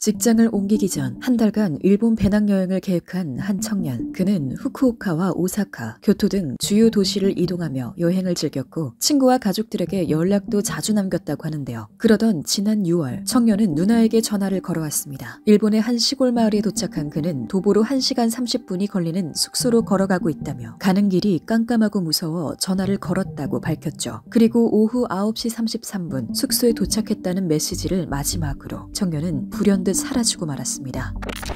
직장을 옮기기 전 한 달간 일본 배낭여행을 계획한 한 청년. 그는 후쿠오카와 오사카, 교토 등 주요 도시를 이동하며 여행을 즐겼고 친구와 가족들에게 연락도 자주 남겼다고 하는데요. 그러던 지난 6월 청년은 누나에게 전화를 걸어왔습니다. 일본의 한 시골 마을에 도착한 그는 도보로 1시간 30분이 걸리는 숙소로 걸어가고 있다며 가는 길이 깜깜하고 무서워 전화를 걸었다고 밝혔죠. 그리고 오후 9시 33분 숙소에 도착했다는 메시지를 마지막으로 청년은 불현듯 사라지고 말았습니다.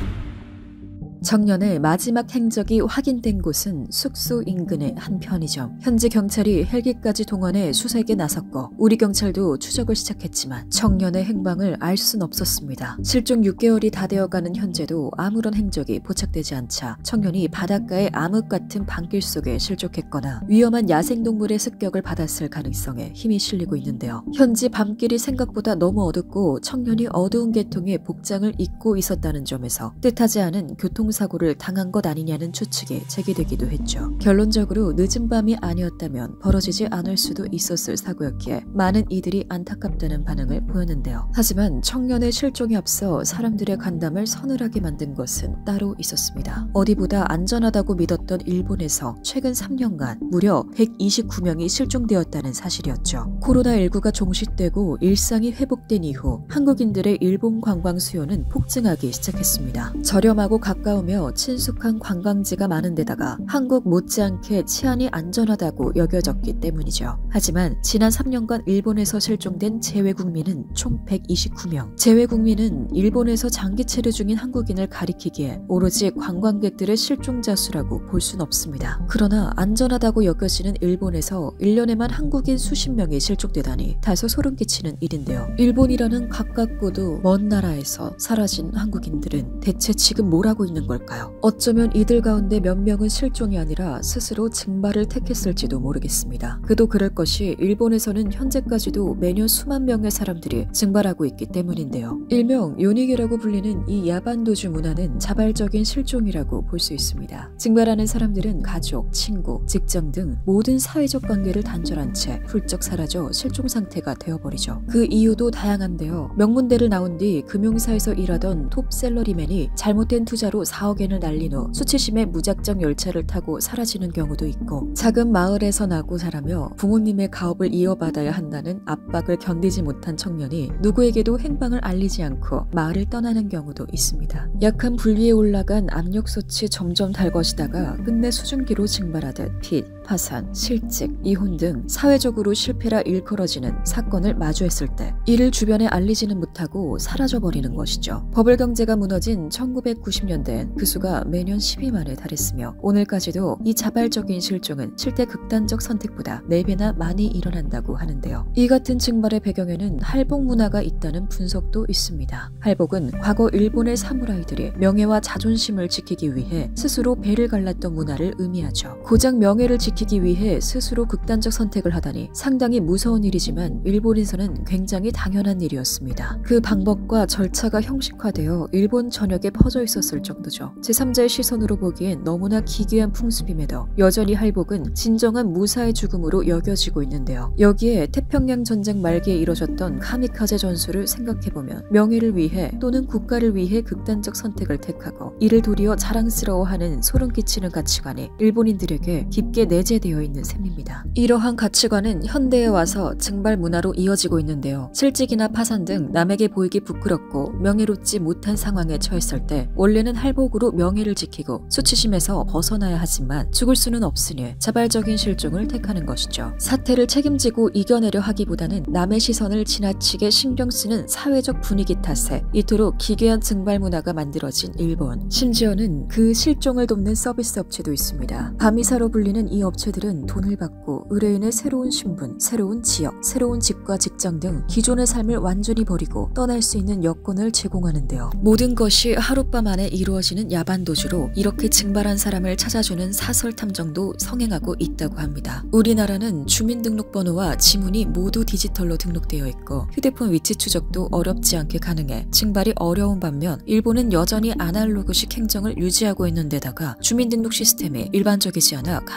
청년의 마지막 행적이 확인된 곳은 숙소 인근의 한 편의점. 현지 경찰이 헬기까지 동원해 수색에 나섰고 우리 경찰도 추적을 시작했지만 청년의 행방을 알 순 없었습니다. 실종 6개월이 다 되어가는 현재도 아무런 행적이 포착되지 않자 청년이 바닷가의 암흑 같은 밤길 속에 실족했거나 위험한 야생동물의 습격을 받았을 가능성에 힘이 실리고 있는데요. 현지 밤길이 생각보다 너무 어둡고 청년이 어두운 계통의 복장을 입고 있었다는 점에서 뜻하지 않은 교통사고를 당한 것 아니냐는 추측이 제기되기도 했죠. 결론적으로 늦은 밤이 아니었다면 벌어지지 않을 수도 있었을 사고였기에 많은 이들이 안타깝다는 반응을 보였는데요. 하지만 청년의 실종에 앞서 사람들의 간담을 서늘하게 만든 것은 따로 있었습니다. 어디보다 안전하다고 믿었던 일본에서 최근 3년간 무려 129명이 실종되었다는 사실이었죠. 코로나19가 종식되고 일상이 회복된 이후 한국인들의 일본 관광 수요는 폭증하기 시작했습니다. 저렴하고 가까우며 친숙한 관광지가 많은 데다가 한국 못지않게 치안이 안전하다고 여겨졌기 때문이죠. 하지만 지난 3년간 일본에서 실종된 재외국민은 총 129명. 재외국민은 일본에서 장기 체류 중인 한국인을 가리키기에 오로지 관광객들의 실종자 수라고 볼 순 없습니다. 그러나 안전하다고 여겨지는 일본에서 1년에만 한국인 수십 명이 실종되다니 다소 소름 끼치는 일인데요. 일본이라는 가깝고도 먼 나라에서 사라진 한국인들은 대체 지금 뭘 하고 있는 걸까요? 어쩌면 이들 가운데 몇 명은 실종이 아니라 스스로 증발을 택했을지도 모르겠습니다. 그도 그럴 것이 일본에서는 현재까지도 매년 수만 명의 사람들이 증발하고 있기 때문인데요. 일명 요닉이라고 불리는 이 야반도주 문화는 자발적인 실종이라고 볼 수 있습니다. 증발하는 사람들은 가족, 친구, 직장 등 모든 사회적 관계를 단절한 채 훌쩍 사라져 실종 상태가 되어버리죠. 그 이유도 다양한데요. 명문대를 나온 뒤 금융사에서 일하던 톱 셀러리맨이 잘못된 투자로 4억엔을 날린 후 수치심에 무작정 열차를 타고 사라지는 경우도 있고 작은 마을에서 나고 자라며 부모님의 가업을 이어받아야 한다는 압박을 견디지 못한 청년이 누구에게도 행방을 알리지 않고 마을을 떠나는 경우도 있습니다. 약한 불 위에 올라간 압력솥이 점점 달궈지다가 끝내 수증기로 증발하듯 빚, 파산, 실직, 이혼 등 사회적으로 실패라 일컬어지는 사건을 마주했을 때 이를 주변에 알리지는 못하고 사라져버리는 것이죠. 버블 경제가 무너진 1990년대엔 그 수가 매년 12만에 달했으며 오늘까지도 이 자발적인 실종은 실제 극단적 선택보다 4배나 많이 일어난다고 하는데요. 이 같은 증발의 배경에는 할복 문화가 있다는 분석도 있습니다. 할복은 과거 일본의 사무라이들이 명예와 자존심을 지키기 위해 스스로 배를 갈랐던 문화를 의미하죠. 고작 명예를 지키기 위해 스스로 극단적 선택을 하다니 상당히 무서운 일이지만 일본에서는 굉장히 당연한 일이었습니다. 그 방법과 절차가 형식화되어 일본 전역에 퍼져 있었을 정도죠. 제3자의 시선으로 보기엔 너무나 기괴한 풍습임에도 여전히 할복은 진정한 무사의 죽음으로 여겨지고 있는데요. 여기에 태평양 전쟁 말기에 이뤄졌던 카미카제 전술을 생각해보면 명예를 위해 또는 국가를 위해 극단적 선택을 택하고 이를 도리어 자랑스러워하는 소름 끼치는 가치관이 일본인들에게 깊게 내재되어 있는 셈입니다. 이러한 가치관은 현대에 와서 증발 문화로 이어지고 있는데요. 실직이나 파산 등 남에게 보이기 부끄럽고 명예롭지 못한 상황에 처했을 때 원래는 할복으로 명예를 지키고 수치심에서 벗어나야 하지만 죽을 수는 없으니 자발적인 실종을 택하는 것이죠. 사태를 책임지고 이겨내려 하기보다는 남의 시선을 지나치게 신경 쓰는 사회적 분위기 탓에 이토록 기괴한 증발 문화가 만들어진 일본. 심지어는 그 실종을 돕는 서비스 업체도 있습니다. 바미사로 불리는 이 업체들은 돈을 받고 의뢰인의 새로운 신분, 새로운 지역, 새로운 집과 직장 등 기존의 삶을 완전히 버리고 떠날 수 있는 여건을 제공하는데요. 모든 것이 하룻밤 안에 이루어지는 야반도주로 이렇게 증발한 사람을 찾아주는 사설 탐정도 성행하고 있다고 합니다. 우리나라는 주민등록번호와 지문이 모두 디지털로 등록되어 있고 휴대폰 위치 추적도 어렵지 않게 가능해 증발이 어려운 반면 일본은 여전히 아날로그식 행정을 유지하고 있는 데다가 주민등록 시스템이 일반적이지 않아 가능한 일이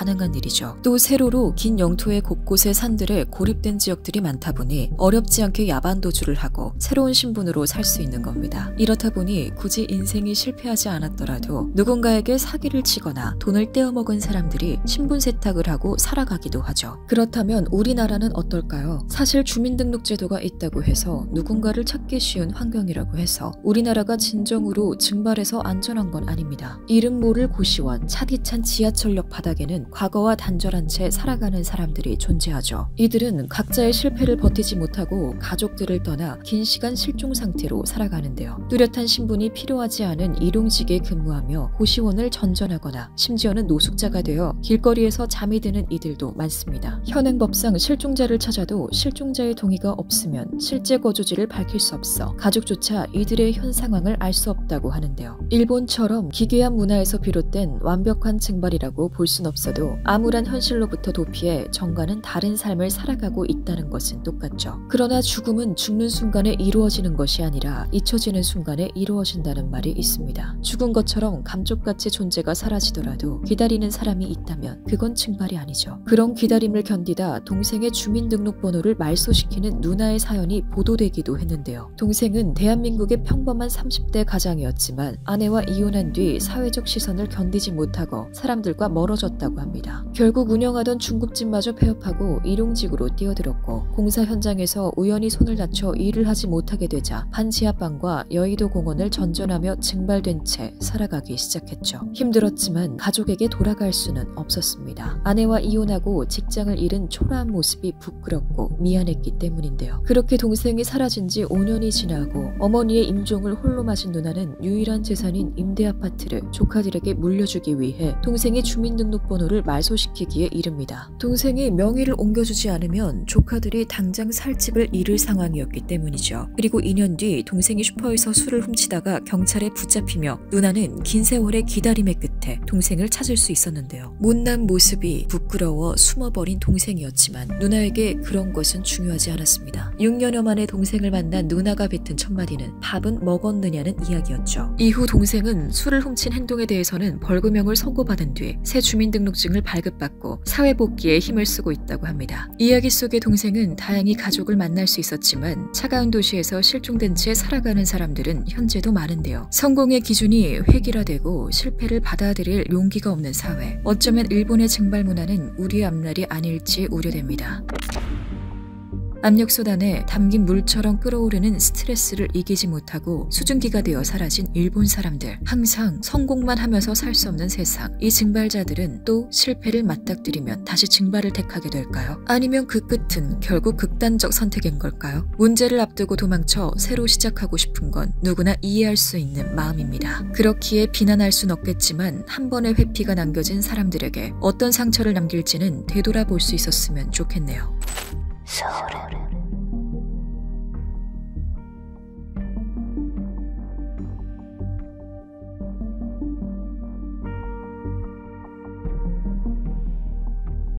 일이죠. 또 세로로 긴 영토의 곳곳에 산들에 고립된 지역들이 많다 보니 어렵지 않게 야반 도주를 하고 새로운 신분으로 살 수 있는 겁니다. 이렇다 보니 굳이 인생이 실패하지 않았더라도 누군가에게 사기를 치거나 돈을 떼어먹은 사람들이 신분 세탁을 하고 살아가기도 하죠. 그렇다면 우리나라는 어떨까요? 사실 주민등록제도가 있다고 해서 누군가를 찾기 쉬운 환경이라고 해서 우리나라가 진정으로 증발해서 안전한 건 아닙니다. 이름 모를 고시원, 차디찬 지하철역 바닥에는 과거와 단절한 채 살아가는 사람들이 존재하죠. 이들은 각자의 실패를 버티지 못하고 가족들을 떠나 긴 시간 실종 상태로 살아가는데요. 뚜렷한 신분이 필요하지 않은 일용직에 근무하며 고시원을 전전하거나 심지어는 노숙자가 되어 길거리에서 잠이 드는 이들도 많습니다. 현행법상 실종자를 찾아도 실종자의 동의가 없으면 실제 거주지를 밝힐 수 없어 가족조차 이들의 현 상황을 알 수 없다고 하는데요. 일본처럼 기괴한 문화에서 비롯된 완벽한 증발이라고 볼 순 없어도 암울한 현실로부터 도피해 정과는 다른 삶을 살아가고 있다는 것은 똑같죠. 그러나 죽음은 죽는 순간에 이루어지는 것이 아니라 잊혀지는 순간에 이루어진다는 말이 있습니다. 죽은 것처럼 감쪽같이 존재가 사라지더라도 기다리는 사람이 있다면 그건 증발이 아니죠. 그런 기다림을 견디다 동생의 주민등록번호를 말소시키는 누나의 사연이 보도되기도 했는데요. 동생은 대한민국의 평범한 30대 가장이었지만 아내와 이혼한 뒤 사회적 시선을 견디지 못하고 사람들과 멀어졌다고 합니다. 결국 운영하던 중국집마저 폐업하고 일용직으로 뛰어들었고 공사 현장에서 우연히 손을 다쳐 일을 하지 못하게 되자 반지하방과 여의도 공원을 전전하며 증발된 채 살아가기 시작했죠. 힘들었지만 가족에게 돌아갈 수는 없었습니다. 아내와 이혼하고 직장을 잃은 초라한 모습이 부끄럽고 미안했기 때문인데요. 그렇게 동생이 사라진 지 5년이 지나고 어머니의 임종을 홀로 맞은 누나는 유일한 재산인 임대 아파트를 조카들에게 물려주기 위해 동생의 주민등록번호를 말소시키기에 이릅니다. 동생이 명의를 옮겨주지 않으면 조카들이 당장 살 집을 잃을 상황이었기 때문이죠. 그리고 2년 뒤 동생이 슈퍼에서 술을 훔치다가 경찰에 붙잡히며 누나는 긴 세월의 기다림의 끝에 동생을 찾을 수 있었는데요. 못난 모습이 부끄러워 숨어버린 동생이었지만 누나에게 그런 것은 중요하지 않았습니다. 6년여 만에 동생을 만난 누나가 뱉은 첫마디는 밥은 먹었느냐는 이야기였죠. 이후 동생은 술을 훔친 행동에 대해서는 벌금형을 선고받은 뒤 새 주민등록증을 발급받고 사회복귀에 힘을 쓰고 있다고 합니다. 이야기 속의 동생은 다행히 가족을 만날 수 있었지만 차가운 도시에서 실종된 채 살아가는 사람들은 현재도 많은데요. 성공의 기준이 획일화되고 실패를 받아들일 용기가 없는 사회. 어쩌면 일본의 증발 문화는 우리의 앞날이 아닐지 우려됩니다. 압력솥 안에 담긴 물처럼 끓어오르는 스트레스를 이기지 못하고 수증기가 되어 사라진 일본 사람들. 항상 성공만 하면서 살 수 없는 세상. 이 증발자들은 또 실패를 맞닥뜨리면 다시 증발을 택하게 될까요? 아니면 그 끝은 결국 극단적 선택인 걸까요? 문제를 앞두고 도망쳐 새로 시작하고 싶은 건 누구나 이해할 수 있는 마음입니다. 그렇기에 비난할 순 없겠지만 한 번의 회피가 남겨진 사람들에게 어떤 상처를 남길지는 되돌아볼 수 있었으면 좋겠네요. 서울은